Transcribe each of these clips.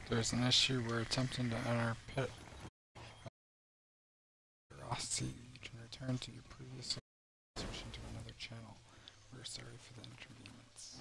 There's an issue where attempting to enter Pit Rossi, you can return to your previous switching to another channel. We're sorry for the inconvenience.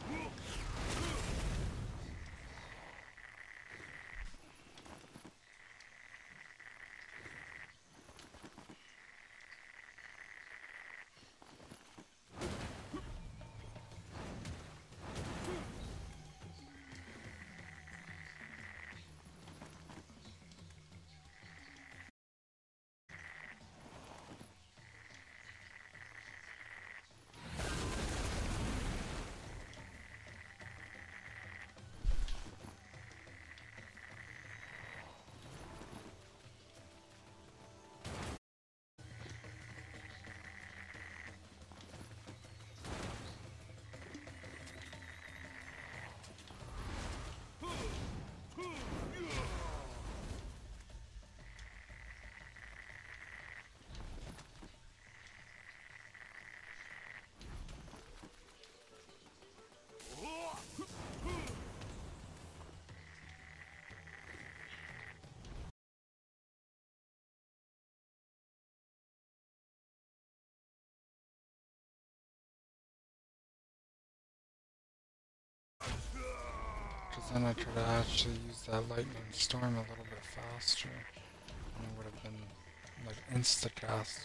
Because then I could have actually used that lightning storm a little bit faster, and it would have been like insta-cast,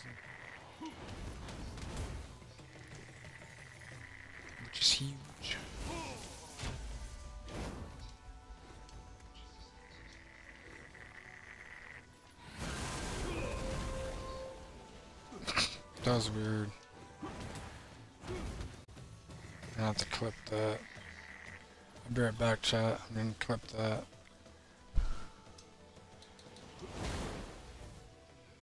which is huge. That was weird. I have to clip that. I'll be right back, chat. I'm gonna clip that.